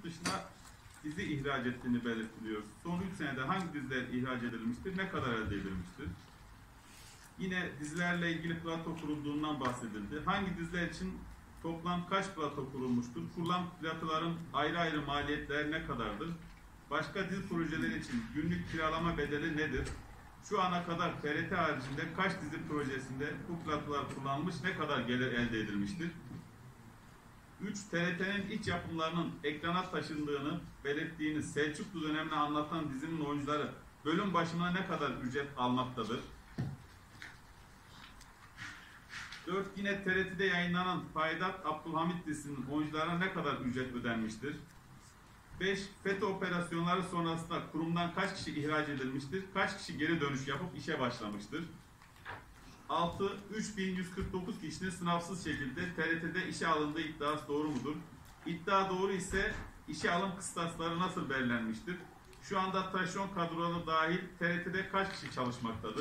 dışına dizi ihraç ettiğini belirtiliyor. Son 3 senede hangi diziler ihraç edilmiştir, ne kadar elde edilmiştir? Yine dizilerle ilgili plato kurulduğundan bahsedildi. Hangi diziler için toplam kaç plato kurulmuştur? Kurulan platoların ayrı ayrı maliyetleri ne kadardır? Başka dizi projeleri için günlük kiralama bedeli nedir? Şu ana kadar TRT haricinde kaç dizi projesinde bu platolar kullanılmış, ne kadar gelir elde edilmiştir? 3. TRT'nin iç yapımlarının ekrana taşındığını belirttiğiniz Selçuklu dönemini anlatan dizinin oyuncuları bölüm başına ne kadar ücret almaktadır? 4. Yine TRT'de yayınlanan Faidat Abdülhamit dizisinin oyuncularına ne kadar ücret ödenmiştir? 5. FETÖ operasyonları sonrasında kurumdan kaç kişi ihraç edilmiştir? Kaç kişi geri dönüş yapıp işe başlamıştır? 6. 3149 kişinin sınavsız şekilde TRT'de işe alındığı iddiası doğru mudur? İddia doğru ise işe alım kıstasları nasıl belirlenmiştir? Şu anda taşeron kadroları dahil TRT'de kaç kişi çalışmaktadır?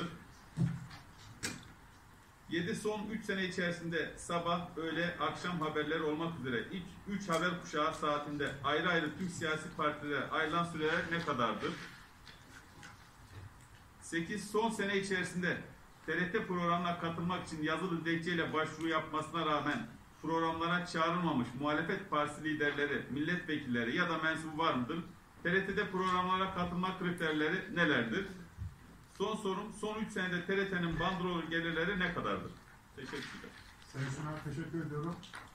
7. Son 3 sene içerisinde sabah, öğle, akşam haberleri olmak üzere ilk 3 haber kuşağı saatinde ayrı ayrı tüm siyasi partilere ayrılan süreler ne kadardır? 8. Son sene içerisinde TRT programına katılmak için yazılı dilekçeyle başvuru yapmasına rağmen programlara çağrılmamış muhalefet partisi liderleri, milletvekilleri ya da mensubu var mıdır? TRT'de programlara katılma kriterleri nelerdir? Son sorum, son 3 senede TRT'nin bandrol gelirleri ne kadardır? Teşekkürler. Sayın Sunar, teşekkür ediyorum.